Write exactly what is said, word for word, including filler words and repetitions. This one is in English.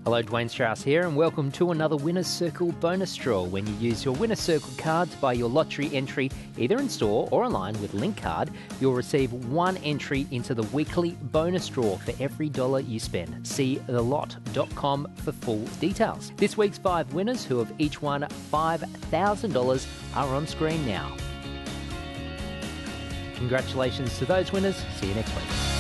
Hello, Dwayne Strauss here, and welcome to another Winner's Circle bonus draw. When you use your Winner's Circle card to buy your lottery entry either in store or online with Link Card, you'll receive one entry into the weekly bonus draw for every dollar you spend. See the lott dot com for full details. This week's five winners, who have each won five thousand dollars, are on screen now. Congratulations to those winners. See you next week.